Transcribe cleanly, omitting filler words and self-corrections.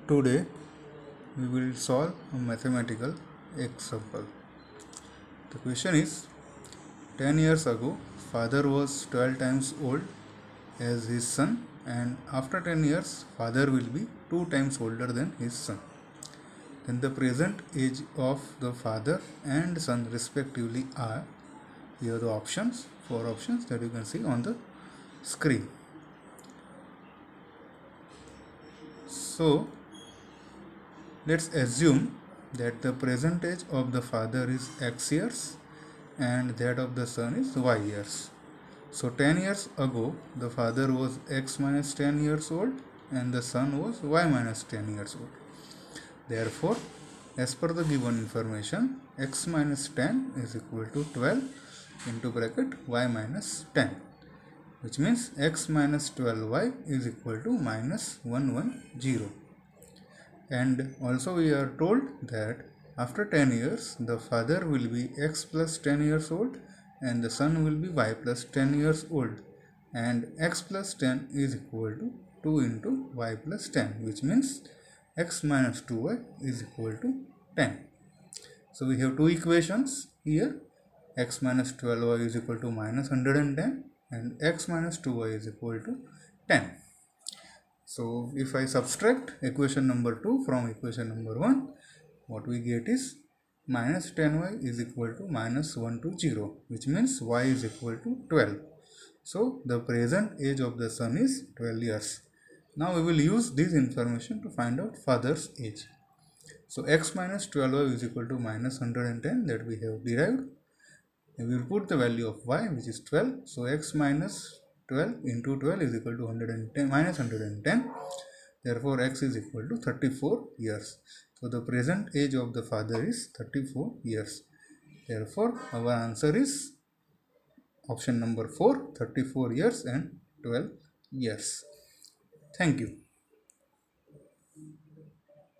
Today we will solve a mathematical example. The question is, 10 years ago father was 12 times old as his son, and after 10 years father will be 2 times older than his son. Then the present age of the father and son respectively are. Here are the options, 4 options that you can see on the screen. So let's assume that the present age of the father is x years and that of the son is y years. So 10 years ago the father was x minus 10 years old and the son was y minus 10 years old. Therefore, as per the given information, x minus 10 is equal to 12 into bracket y minus 10, which means x minus 12y is equal to minus 110. And also we are told that after 10 years the father will be x plus 10 years old and the son will be y plus 10 years old, and x plus 10 is equal to 2 into y plus 10, which means x minus 2y is equal to 10. So we have two equations here, x minus 12y is equal to minus 110 and x minus 2y is equal to 10. So if I subtract equation number 2 from equation number 1, what we get is minus 10y is equal to minus 120, which means y is equal to 12. So the present age of the son is 12 years. Now we will use this information to find out father's age. So x minus 12y is equal to minus 110 that we have derived. And we will put the value of y, which is 12. So x minus 12 into 12 is equal to 110 minus 110. Therefore x is equal to 34 years. So the present age of the father is 34 years. Therefore our answer is option number 4, 34 years and 12 years. Thank you.